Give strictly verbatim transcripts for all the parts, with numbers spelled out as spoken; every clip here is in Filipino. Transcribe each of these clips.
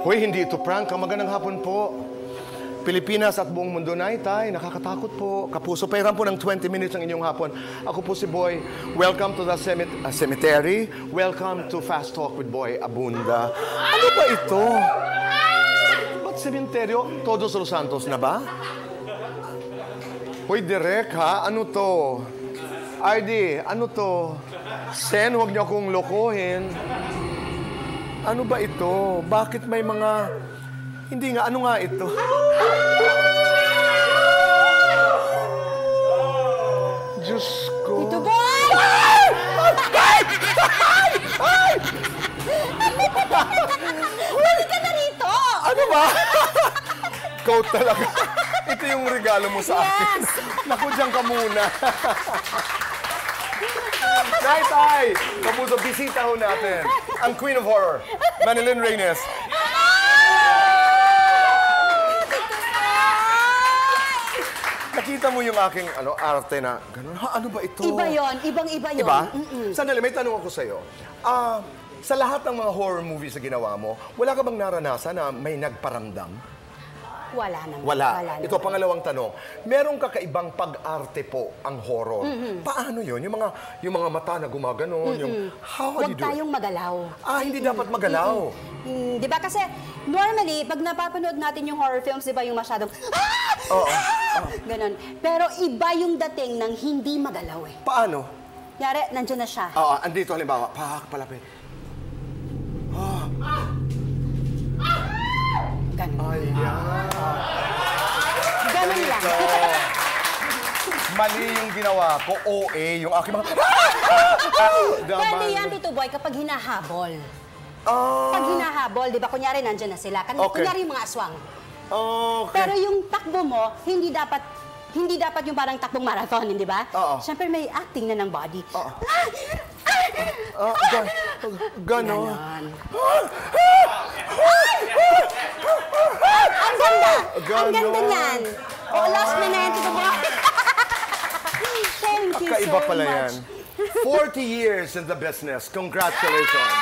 Hoy, hindi ito prank. Magandang hapon po. Pilipinas at buong mundo na itay. Nakakatakot po. Kapuso, pairan po ng twenty minutes ang inyong hapon. Ako po si Boy. Welcome to the cemit uh, cemetery. Welcome to Fast Talk with Boy Abunda. Ano ba ito? Ba't sementeryo? Todos los Santos na ba? Hoy, Direk ha? Ano to? R D, ano to? Sen, huwag niyo akong lokohin. Ano ba ito? Bakit may mga... Hindi nga, ano nga ito? Diyos ko. Tito Boy! Ay! Ay! Ay! Balik ka na rito! Ano ba? Ikaw talaga. Ito yung regalo mo sa akin. Yes! Naku, dyan ka muna. Tay, tay! Kapuso, bisita ho natin. Ang Queen of Horror, Manilyn Reynes. Nakita mo yung aking ano, arte na gano'n. Ha, ano ba ito? Iba yon, ibang-iba yon. Iba? Mm -mm. Sandali, may tanong ako sa'yo. Ah, sa lahat ng mga horror movies na ginawa mo, wala ka bang naranasan na may nagparamdam? Wala naman. Wala. Wala Ito, naman. pangalawang tanong. Merong kakaibang pag-arte po ang horror. Mm-hmm. Paano yun? Yung mga, yung mga mata na gumaganon, mm-hmm. yung... How do Huwag you do it? tayong magalaw. Ah, hindi dapat magalaw. Mm, di ba? Kasi normally, pag napapanood natin yung horror films, di ba yung masyadong... Ah! Oo. Ah! Ganon. Pero iba yung dating ng hindi magalaw eh. Paano? Yari, nandiyan na siya. Oo, andito halimbawa. Pak, palapit. Ah. Ganon. Ayan. Ganon lang. Mali yung ginawa ko. O A, yung aking mga... Pwede yan, Tito Boy, kapag hinahabol. Ah. Pag hinahabol, di ba, kunyari nandyan na sila. Kan Okay. Kunyari yung mga aswang. Okay. Pero yung takbo mo, hindi dapat hindi dapat yung parang takbong marathon, hindi ba? Oo. Siyempre may acting na ng body. Oo. Ah, gan ganon. Ganon. Ang ganda! Ang Ganon. ganda niyan! Oh, last minute, Tito Boy. Thank you Kakaiba so pala much. yan. forty years in the business. Congratulations.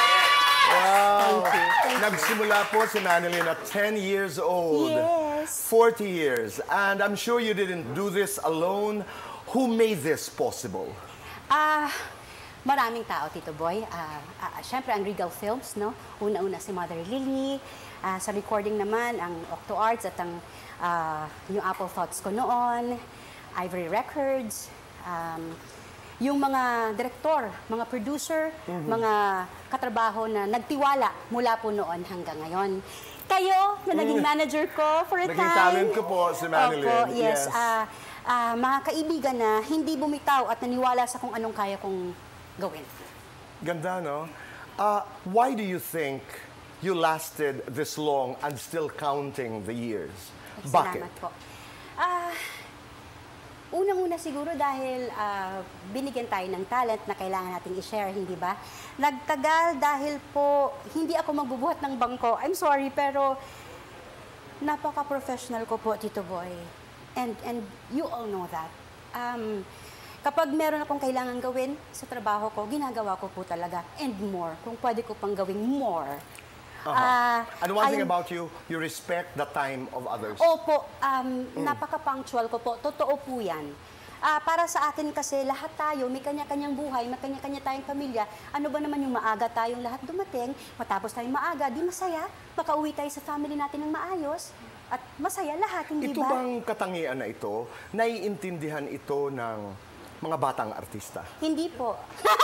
Wow. Thank you. Thank Nagsimula po si Manilyn at ten years old. Yes. forty years. And I'm sure you didn't do this alone. Who made this possible? Ah, maraming tao, Tito Boy. Ah, ah, Siyempre, ang Regal Films, no? Una-una si Mother Lily. Ah, sa recording naman, ang Octo Arts at ang ah, yung Apple Thoughts ko noon. Ivory Records. Um, yung mga direktor, mga producer, Mm-hmm. mga katrabaho na nagtiwala mula po noon hanggang ngayon. Kayo, na naging manager ko for a Naging time. talent ko po, si Manilyn. Opo, yes. Yes. Ah, ah, mga kaibigan na hindi bumitaw at naniwala sa kung anong kaya kong gawin. Ganda, no? Uh, why do you think you lasted this long and still counting the years? Bakit? Salamat po. Ah, unang-una siguro dahil ah, binigyan tayo ng talent na kailangan nating i-share, hindi ba? Nagtagal dahil po hindi ako magbubuhat ng bangko. I'm sorry, pero napaka-professional ko po, Tito Boy. And, and you all know that. Um, kapag meron akong kailangan gawin sa trabaho ko, ginagawa ko po talaga. And more. Kung pwede ko pang gawing more. Uh-huh. Ah, And one thing ayun- about you, you respect the time of others. Opo, um, napaka-punctual ko po. Totoo po yan. Ah, para sa akin kasi lahat tayo, may kanya-kanyang buhay, may kanya-kanya tayong pamilya. Ano ba naman yung maaga tayong lahat dumating, matapos tayong maaga, di masaya, makauwi tayo sa family natin ng maayos, at masaya lahat, hindi Ito ba? bang katangian na ito, naiintindihan ito ng mga batang artista? Hindi po.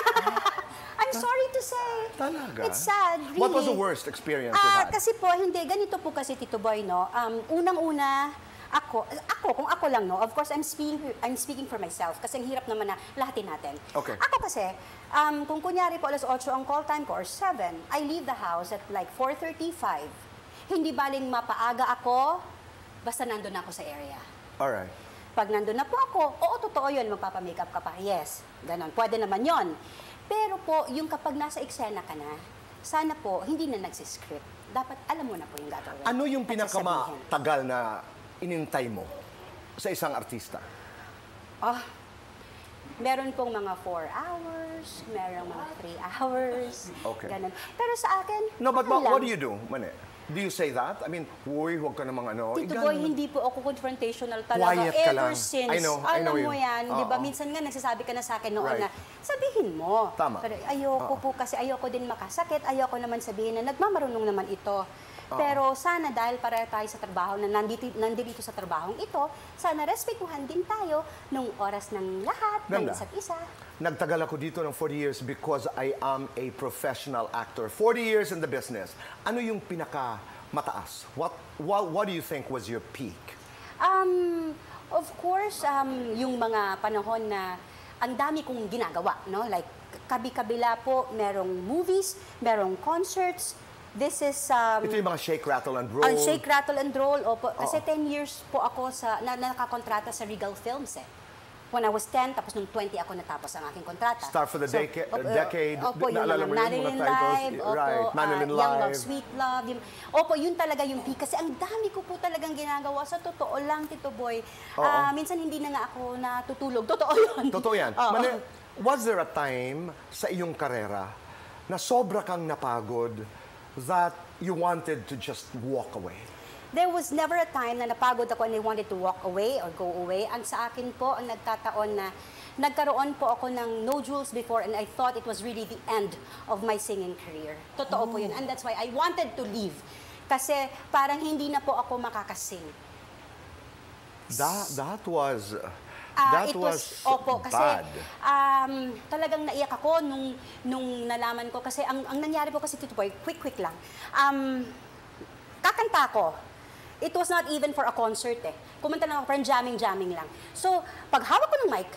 I'm sorry to say. Talaga? It's sad, really. What was the worst experience you Ah, had? kasi po, hindi. Ganito po kasi, Tito Boy, no? Um, unang-una, ako, ako, kung ako lang, no? Of course, I'm speaking, I'm speaking for myself. Kasi ang hirap naman na lahatin natin. Okay. Ako kasi, um, kung kunyari po alas otso ang call time ko, or seven, I leave the house at like four thirty-five. Hindi baling mapaaga ako, basta nandun ako sa area. Alright. Pag nandun na po ako, oo, totoo yun, magpapamakeup ka pa. Yes, ganon. Pwede naman yon. Pero po, yung kapag nasa eksena ka na, sana po, hindi na nagsiscript. Dapat alam mo na po yung gagawin. Ano yung at sasabihin. pinakamatagal na inintay mo sa isang artista? Oh, meron pong mga four hours, meron mga three hours, Okay. ganon. Pero sa akin, No, but okay what, what lang. do you do, Mane? Do you say that? I mean, uy, huwag ka namang ano. Tito Igan- Boy, hindi po ako confrontational talaga. Quiet ka Ever lang. since, I know, I alam know mo you. yan, di ba? Oo. Minsan nga nagsasabi ka na sa akin noon Right. na, sabihin mo. Tama. Pero ayoko po kasi ayoko din makasakit. Ayoko naman sabihin na nagmamarunong naman ito. Pero sana dahil para tayo sa trabaho na nandito, nandito sa trabahong ito, sana respetuhan din tayo nung oras ng lahat, ng Ganda. isa't isa. Nagtagal ako dito ng forty years because I am a professional actor. forty years in the business. Ano yung pinaka mataas? What, what, what do you think was your peak? Um, of course, um, yung mga panahon na ang dami kong ginagawa, no? Like, kabi-kabila po, merong movies, merong concerts. This is... Um, Ito yung mga shake, rattle, and roll. ang Shake, Rattle, and Roll. Opo, kasi ten years po ako sa, na, na nakakontrata sa Regal Films eh. When I was ten, tapos nung twenty ako natapos ang aking kontrata. Start for the So, deca- op- decade. Opo, yung Naalala mga mo yun, mga Marilyn titles? Live, opo, Right, Marilyn ah, Young Love, Live. Sweet Love. Yung, opo, yun talaga yung peak. Kasi ang dami ko po talagang ginagawa. Sa totoo lang, Tito Boy. Ah, minsan hindi na nga ako natutulog. Totoo yun. Totoo yan. Oo. Mane, was there a time sa iyong karera na sobra kang napagod that you wanted to just walk away? There was never a time na napagod ako and I wanted to walk away or go away. Ang sa akin po, ang nagkataon na nagkaroon po ako ng nodules before and I thought it was really the end of my singing career. Totoo po yun. And that's why I wanted to leave. Kasi parang hindi na po ako makakasing. That, that was... Ah, that it was, opo, kasi bad. um, talagang naiyak ako nung, nung nalaman ko. Kasi ang, ang nangyari po kasi, Tito Boy, quick-quick lang. Um, kakanta ko. It was not even for a concert eh. Kumanta lang ako, parang jamming-jamming lang. So, pag hawak ko ng mic,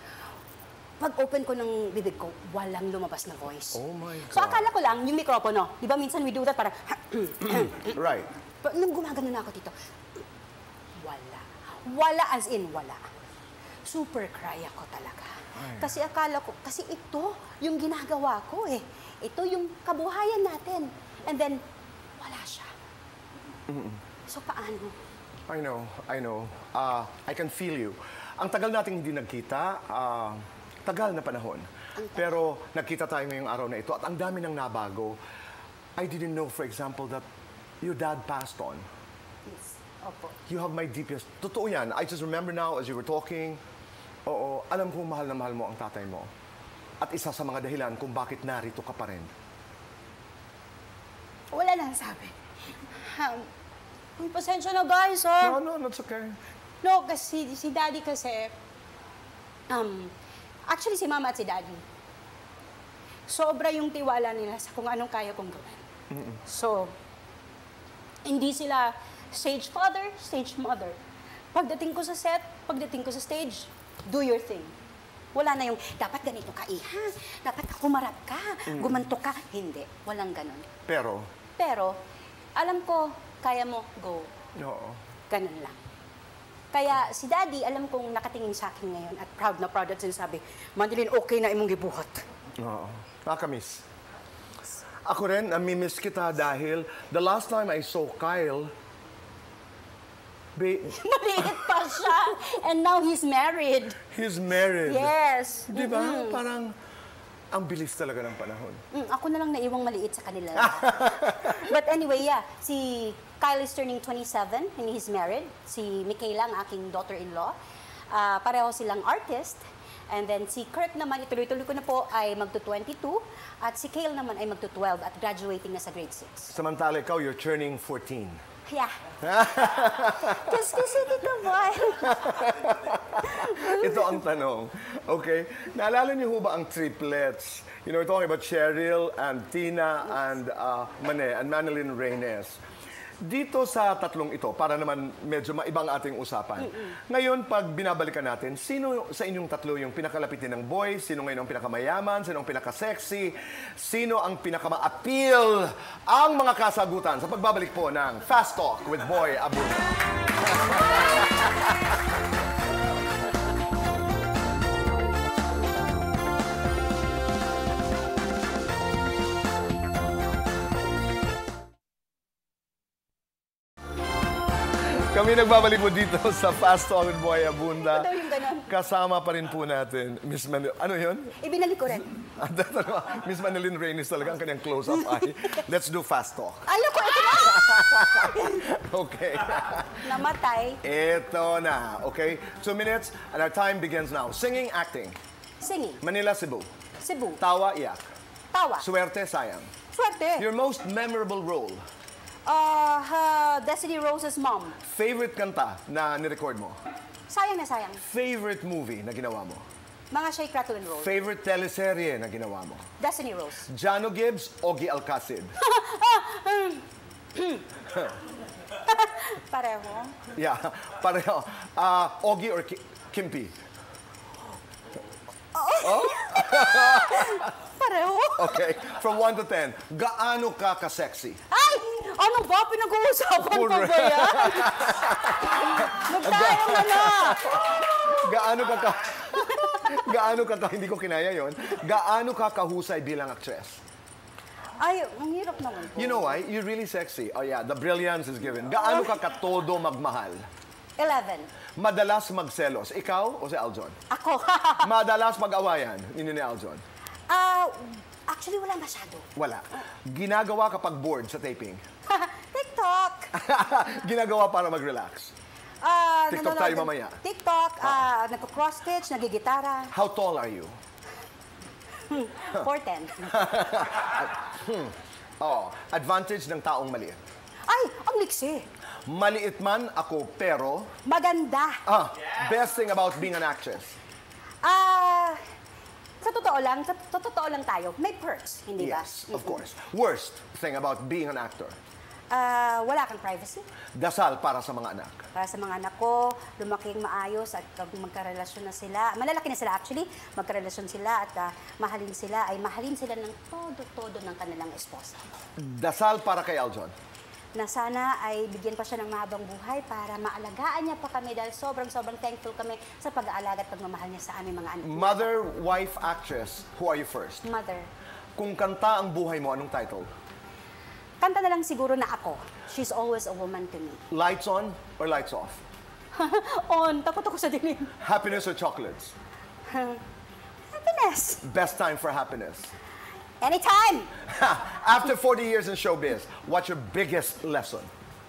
pag open ko ng bibig ko, walang lumabas na voice. Oh my So, God. akala ko lang, yung mikropono. Di ba minsan we do that parang, Right. Pero nung gumagano na ako dito, wala. Wala as in wala. Super cry ako talaga. Kasi akala ko, kasi ito yung ginagawa ko eh. Ito yung kabuhayan natin. And then, wala siya. So, paano? I know, I know. Uh, I can feel you. Ang tagal nating hindi nagkita, uh, tagal na panahon. Pero nagkita tayo ngayong araw na ito at ang dami nang nabago. I didn't know, for example, that your dad passed on. Yes. Opo. You have my deepest... Totoo yan. I just remember now as you were talking, oo, alam kong mahal na mahal mo ang tatay mo. At isa sa mga dahilan kung bakit narito ka pa rin. Wala lang sabi. Um, Uy, pasensya na guys, ha? No, no, that's okay. No, kasi si daddy kasi, um, actually si mama at si daddy, sobra yung tiwala nila sa kung anong kaya kong gawin. So, hindi sila stage father, stage mother. Pagdating ko sa set, pagdating ko sa stage, do your thing. Wala na yung, dapat ganito ka, iha. Dapat humarap ka, gumanto ka. Hindi, walang ganun. Pero, Pero, alam ko, kaya mo, go. oo. Ganun lang. Kaya si Daddy, alam kong nakatingin sa akin ngayon at proud na proud at sinasabi, Manilyn, okay na imong gibuhat. Oo. Nakakamiss. Ako rin, namimiss kita dahil the last time I saw Kyle, ba- Maliit pa siya. And now he's married. he's married. Yes. Di ba? Parang, ang bilis talaga ng panahon. Mm, ako na lang naiwang maliit sa kanila. But anyway, yeah. Si Kyle is turning twenty-seven and he's married. Si Michaela, ang aking daughter-in-law. Ah, pareho silang artist. And then si Kirk naman, ituloy-tuloy ko na po, ay magto-twenty-two. At si Kale naman ay magto-twelve at graduating na sa grade six. Samantala ikaw, you're turning fourteen. Yeah. Kasi kasi dito, boy. Ito ang tanong. Okay? Naalala niyo ho ba ang triplets? You know, we're talking about Cheryl and Tina and uh, Mane and Manilyn Reynes. Dito sa tatlong ito, para naman medyo maibang ating usapan. Ngayon, pag binabalikan natin, sino sa inyong tatlo yung pinakalapitin ng boy? Sino ngayon ang pinakamayaman? Sino ang pinaka-sexy? Sino ang pinakama-appeal? Ang mga kasagutan sa pagbabalik po ng Fast Talk with Boy Abunda. Kami nagbabalik po dito sa Fast Talk with Boy Abunda. Ito yung ganon. Kasama pa rin po natin, Miss Manil... Ano yun? Ibinalik ko rin. Miss Manilyn Reyes talaga ang kanyang close-up eye. Let's do Fast Talk. Ano ko, ito na! Okay. Namatay. Ito na. Okay? Two minutes and our time begins now. Singing, acting. Singing. Manila, Cebu. Cebu. Tawa, iyak. Tawa. Swerte, sayang. Swerte. Your most memorable role. Uh, uh, Destiny Rose's mom. Favorite kanta na nirecord mo. Sayang na sayang. Favorite movie na ginawa mo. Mga Shake, Rattle, and Roll. Favorite teleserye na ginawa mo. Destiny Rose. Jano Gibbs, Ogie Alcacid. Pareho. Yeah, pareho. Uh, Ogie or Ki- Kimpi? Oh? Pareho. Okay, from one to ten, gaano ka ka-sexy? Ay! Ano ba? Pinag-uusapan pa ba yan? Magtayo na na! Gaano ka ka... gaano ka ka... Hindi ko kinaya yon. Gaano ka kahusay bilang actress? Ay, ang hirap naman po. You know why? You're really sexy. Oh yeah, the brilliance is given. Gaano ka katodo magmahal? eleven. Madalas magselos. Ikaw o si Aljon? Ako. Madalas mag-awayan. Yun ni Aljon? Ah, actually, wala masyado. Wala. Ginagawa kapag bored sa taping? TikTok. Ginagawa para mag-relax? Ah, TikTok nanonood tayo ng- mamaya. TikTok, ah, nagko-cross-stitch, nagigitara. How tall are you? four ten. Oh, advantage ng taong maliit. Ay, ang liksi. Maliit man ako, pero... Maganda. Ah, best thing about being an actress. Ah, sa totoo lang, sa, sa totoo lang tayo, may perks, hindi ba? Yes, of course. Worst thing about being an actor. Ah, wala kang privacy. Dasal para sa mga anak. Para sa mga anak ko, lumaking maayos at pag magkarelasyon na sila, malalaki na sila actually, magkarelasyon sila at ah, mahalin sila, ay mahalin sila ng todo-todo ng kanilang esposa. Dasal para kay Aljon. Na sana ay bigyan pa siya ng mahabang buhay para maalagaan niya pa kami dahil sobrang-sobrang thankful kami sa pag-aalaga at pagmamahal niya sa aming mga anak. Mother, wife, actress, who are you first? Mother. Kung kanta ang buhay mo, anong title? Kanta na lang siguro na ako. She's always a woman to me. Lights on or lights off? On, takot ako sa dilim. Happiness or chocolates? Happiness. Best time for happiness. Anytime. After forty years in showbiz, what's your biggest lesson?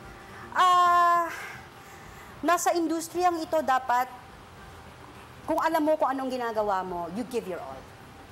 Ah, nasa industriyang ito dapat, kung alam mo kung anong ginagawa mo, you give your all.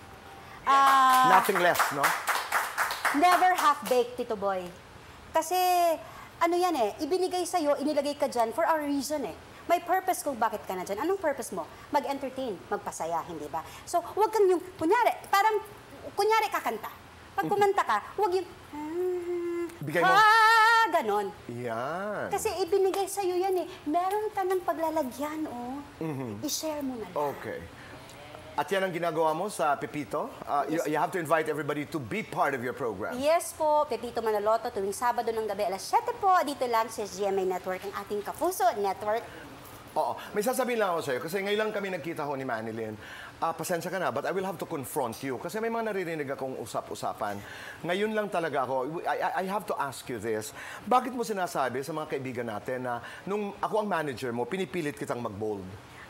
Ah, Nothing less, no? never half-baked, Tito Boy. Kasi, ano yan eh, ibinigay sa'yo, inilagay ka dyan for a reason eh. May purpose kung bakit ka na dyan. Anong purpose mo? Mag-entertain, magpasaya, hindi ba? So, huwag kang yung, kunyari, parang, kunyari kakanta. Pag kumanta ka, huwag yung, Bigay mo. ah, ganon. Yan. Kasi ibinigay sa'yo yan eh. Meron ka ng paglalagyan, oh. I-share mo na lang. Okay. At yan ang ginagawa mo sa Pepito. Uh, you, you have to invite everybody to be part of your program. Yes po, Pepito Manaloto, tuwing Sabado ng gabi, alas siyete po, dito lang sa G M A Network, ang ating Kapuso Network. Oo. May sasabihin lang ako sa'yo, kasi ngayon lang kami nagkita ho ni Manilyn. Ah, pasensya ka na, but I will have to confront you. Kasi may mga naririnig akong usap-usapan. Ngayon lang talaga ako, I, I, I have to ask you this. Bakit mo sinasabi sa mga kaibigan natin na nung ako ang manager mo, pinipilit kitang mag-bold?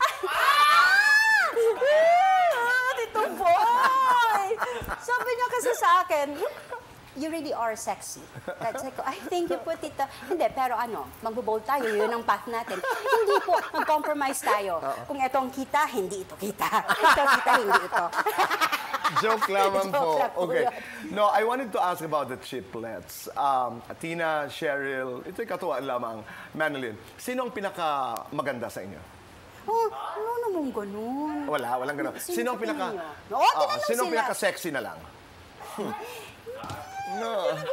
Ah, Tito Boy! Sabi niya kasi sa akin, you really are sexy. That's like, I thank you po, Tita. Hindi, pero ano, magbo-bold tayo, yun ang path natin. Hindi po, mag-compromise tayo. Kung ito ang kita, hindi ito kita. Ito kita, hindi ito. Joke lamang Joke po. lang po Okay. yun. No, I wanted to ask about the triplets. Um, Tina, Cheryl, ito'y katuwaan lamang. Manilyn, sino ang pinaka maganda sa inyo? Oh, ano naman ganun? Wala, walang ganun. Sino Sino ang sa pinaka... tingin niyo? Oo, Oo, tinanong sino ang sila. pinaka-sexy na lang? Hmm. No.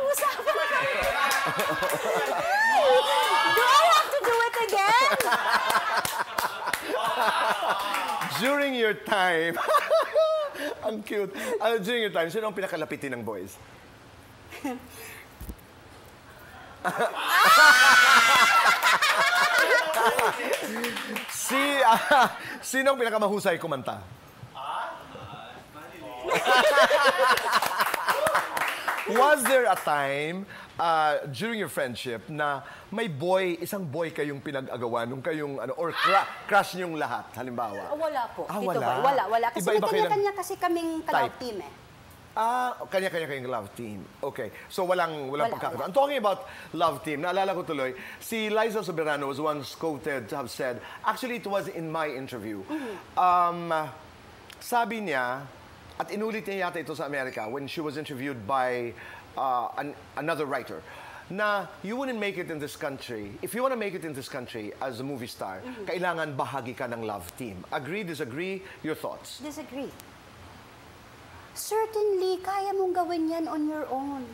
Do I have to do it again? During your time, ang cute. Uh, during your time, sino ang pinakalapitin ng boys? si, uh, sino ang pinakamahusay kumanta? Was there a time uh, during your friendship na may boy, isang boy kayong pinag-agawan nung kayong ano or cra- crush niyong lahat halimbawa? Oh, wala po. Ah, Tito wala? Boy. Wala, wala. Kasi Iba-iba may kayo ng kanya-kanya kasi kaming ka-love type? team eh. Ah, kanya-kanya kayong love team. Okay. So walang walang Wala, pagkakataon. I'm talking about love team. Naalala ko tuloy, si Liza Soberano was once quoted to have said, actually it was in my interview. Um, sabi niya, at inulit niya yata ito sa Amerika when she was interviewed by uh, an, another writer, na you wouldn't make it in this country. If you want to make it in this country as a movie star, kailangan bahagi ka ng love team. Agree, disagree? Your thoughts? Disagree. Certainly, kaya mong gawin yan on your own.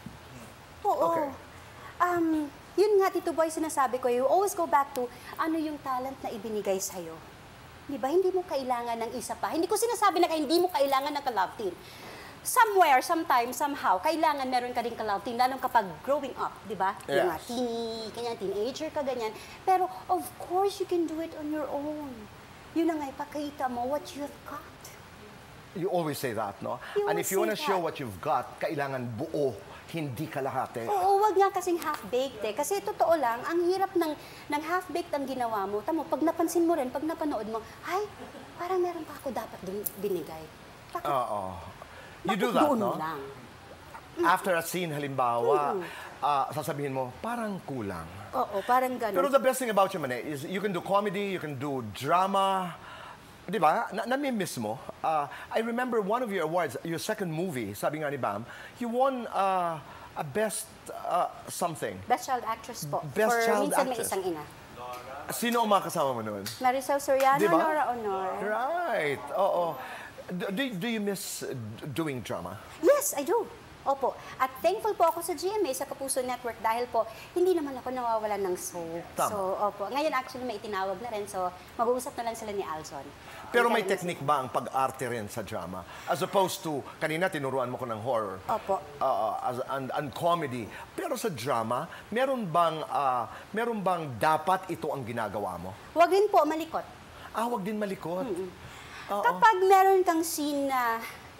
Oo. Okay. Um, yun nga, Tito Boy, sinasabi ko, you always go back to ano yung talent na ibinigay sa'yo. Di ba? Hindi mo kailangan ng isa pa. Hindi ko sinasabi na hindi mo kailangan ng ka-love team. Somewhere, sometime, somehow, kailangan meron ka rin ka-love team, lalong kapag growing up, di ba? Yes. Yung mga teeny, kanya, teenager ka, ganyan. Pero, of course, you can do it on your own. Yun na nga, ipakita mo what you've got. You always say that, no? You And always if you want to say show that. what you've got, kailangan buo, hindi kalahati. Oo, wag nga kasing half-baked eh. Kasi totoo lang, ang hirap ng, ng half-baked ang ginawa mo. Tamo, pag napansin mo rin, pag napanood mo, ay, parang meron pa ako dapat din binigay. Bakit, Oo. You do bakit that, doon no? lang? After a scene, halimbawa, ah, sasabihin mo, parang kulang. Oo, parang ganun. Pero the best thing about you, Mane, is you can do comedy, you can do drama. Di ba? Na nami-miss mo. Uh, I remember one of your awards, your second movie, sabi nga ni Bam, you won uh, a best uh, something. Best Child Actress po. Best For Child Minsan Actress. May Isang Ina. Sino ang mga kasama mo noon? Maricel Soriano, Di ba? Nora Honor. Right. Oo. Do, do, do you miss uh, doing drama? Yes, I do. Opo. At thankful po ako sa G M A, sa Kapuso Network, dahil po, hindi naman ako nawawalan ng soap. Tama. So, opo. Ngayon actually may itinawag na rin, so mag-uusap na lang sila ni Alson. Pero may Kaya- technique ba ang pag-arte rin sa drama? As opposed to, kanina tinuruan mo ko ng horror. Opo. Uh, as, and, and comedy. Pero sa drama, meron bang, uh, meron bang dapat ito ang ginagawa mo? Huwag rin po malikot. Ah, wag din malikot. Oo. Kapag meron kang scene na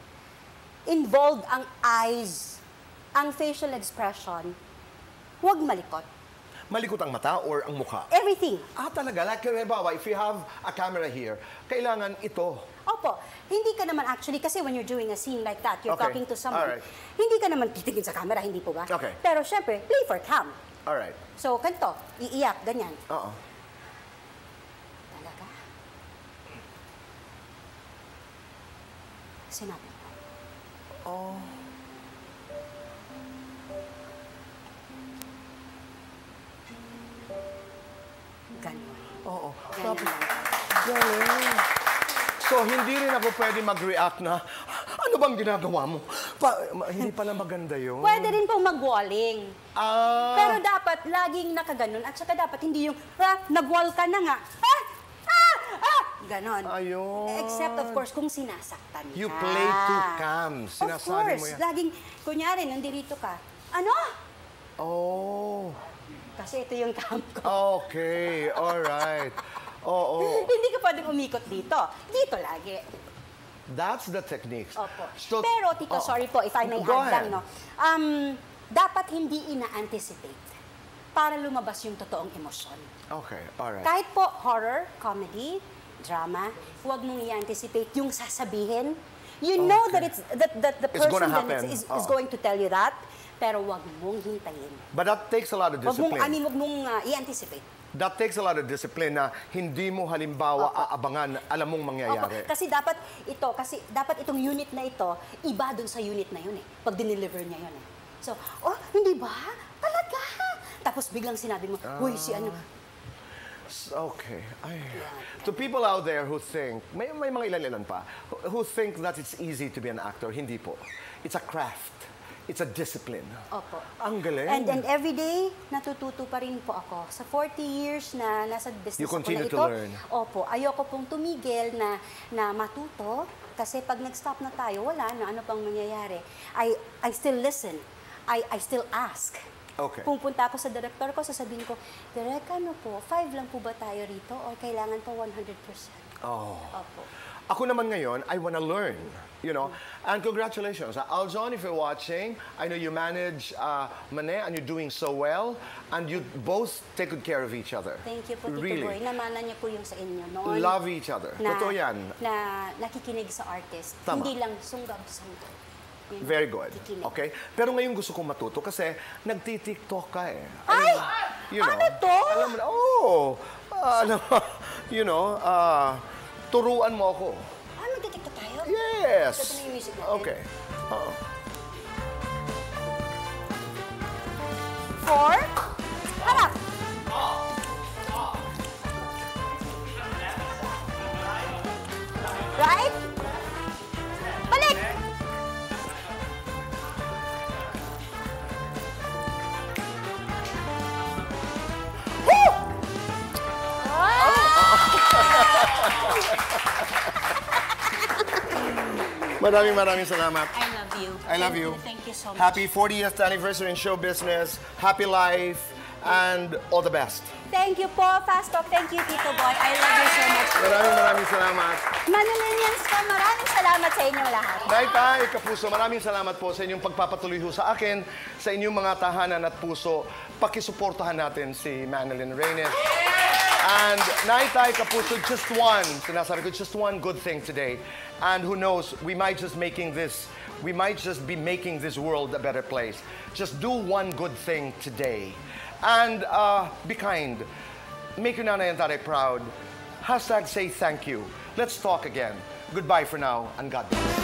involved ang eyes, ang facial expression, huwag malikot. Malikot ang mata or ang mukha? Everything. Ah, talaga? Like, halimbawa, if you have a camera here, kailangan ito. Opo, hindi ka naman actually, kasi when you're doing a scene like that, you're Okay. talking to someone, Alright. hindi ka naman titigil sa camera, hindi po ba? Okay. Pero syempre, play for cam. Alright. So, kanto, iiyak, ganyan. Oo. Talaga? Sinabi ko. Oh. Ganon. Oo. Ganyan lang. Galing. So, hindi rin ako pwede mag-react na, ano bang ginagawa mo? Pa, ma- hindi pala maganda yun. Pwede rin pong mag-walling. Ah. Pero dapat laging nakaganon at saka dapat hindi yung, ah, nag-wall ka na nga. Ah! Ah! Ah! Ganon. Ayun. Except of course kung sinasaktan ka. You play two cams. Of Sinasabi course. mo yan. Laging, kunyari, nandito ka. Ano? Oh. Kasi ito yung cam ko. Okay. Alright. Oo. Hindi ka pwedeng umikot dito. Dito lagi. That's the techniques. Opo. So- Pero, Tito, oh. sorry po, if I may Go add lang, ahead. no? Um, dapat hindi ina-anticipate para lumabas yung totoong emosyon. Okay. Alright. Kahit po horror, comedy, drama, huwag mong i-anticipate yung sasabihin. You know that it's that, that the It's person gonna then happen. is, is, is Oo. going to tell you that, pero huwag mong hintayin. But that takes a lot of Huwag mong, discipline. I mean, huwag mong uh, i-anticipate. That takes a lot of discipline na hindi mo halimbawa aabangan, alam mong Opo, mangyayari. kasi dapat ito, kasi dapat itong unit na ito, iba dun sa unit na yun eh. Pag dineliver niya yun eh. So, oh, hindi ba? Talaga? Tapos biglang sinabi mo, huy, si ano, Okay. Ay. To people out there who think, may, may mga ilan-ilan pa, who, who think that it's easy to be an actor, hindi po. It's a craft. It's a discipline. Opo. Ang galing. And, and every day, natututo pa rin po ako. Sa forty years na nasa business You ako continue na to ito, learn. opo, ayoko pong tumigil na, na matuto. Kasi pag nag-stop na tayo, wala na, ano pang mangyayari. I, I still listen. I, I still ask. Okay. Pupunta ako sa director ko, sasabihin ko, Direk, ano po, five lang po ba tayo rito? O kailangan po one hundred percent? Oh. Opo. Ako naman ngayon, I wanna learn. You know, and congratulations. Aljon, if you're watching, I know you manage uh, Mane and you're doing so well, and you both take good care of each other. Thank you po, Tito Really. Boy. Namana niya po yung sa inyo noon. Love each other. Na, Totoo yan. na nakikinig sa artist. Tama. Hindi lang sunggab-sunggab. Yun, Very good. nakikinig. Okay? Pero ngayon gusto kong matuto kasi nagti-TikTok ka eh. Ay! You know, Ano to? Alam mo na, oh, ah, ano, you know, ah, turuan mo ako. Ah, magtitiktok tayo? Yes. Ito na yung music natin. Okay. Oo. Four. Harap. Right? Balik. Woo! Maraming maraming salamat. I love you. I love Thank you. Thank you so much. Happy fortieth anniversary in show business. Happy life. And all the best. Thank you po, Fast Talk. Thank you, Tito Boy. I love you so much. Maraming maraming salamat. Manilinians ka, maraming salamat sa inyong lahat. Nay Tay, Kapuso, maraming salamat po sa inyong pagpapatuloy ho sa akin, sa inyong mga tahanan at puso. Pakisuportahan natin si Manilyn Reynes. And Nay Tay, Kapuso, just one, sinasabi ko, just one good thing today. And who knows, we might just making this, we might just be making this world a better place. Just do one good thing today. And uh, be kind. Make your nanay and tatay proud. Hashtag say thank you. Let's talk again. Goodbye for now, and God bless.